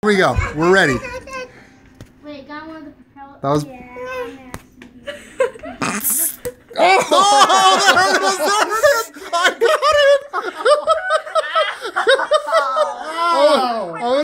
Here we go. We're ready. Wait, got one of the propellers. That was. Yeah. Oh, that hurt us so